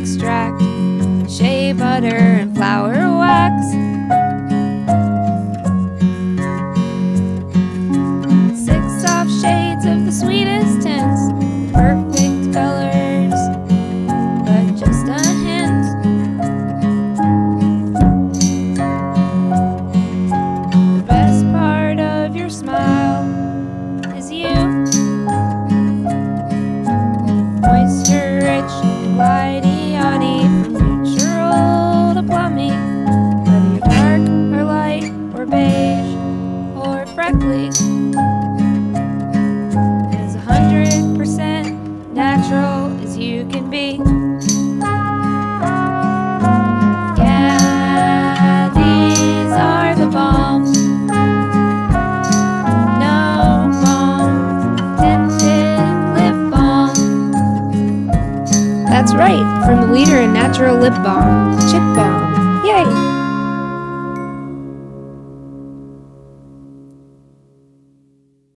extract, shea butter, and flower wax. 6 soft shades of the sweetest tints, perfect colors, but just a hint. The best part of your smile is you. Moisture rich and whitey-yachty, from neutral to plummy, whether you're dark or light or beige or freckly. As 100% natural as you can be. Yeah, these are the balms. No balm, tinted lip balm. That's right, from the leader in natural lip balm, Balm. Yay!